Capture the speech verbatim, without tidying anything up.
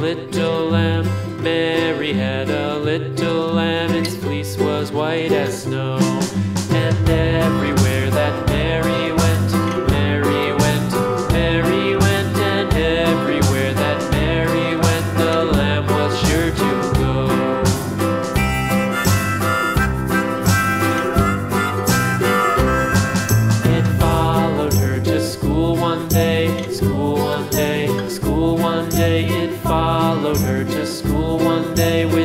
little lamb. Mary had a little lamb, its fleece was white as snow. And everywhere that Mary went, Mary went, Mary went, and everywhere that Mary went, the lamb was sure to go. It followed her to school one day, school one day, school one day. It followed her to school one day with